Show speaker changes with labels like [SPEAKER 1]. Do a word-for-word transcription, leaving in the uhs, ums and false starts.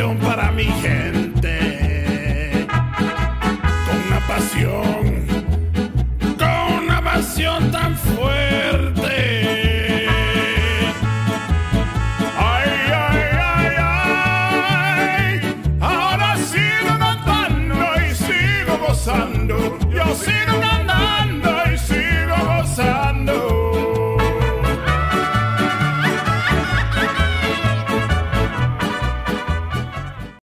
[SPEAKER 1] canción para mi gente, con una pasión, con una pasión tan fuerte. Ay, ay, ay, ay, ahora sigo cantando y sigo gozando, yo sigo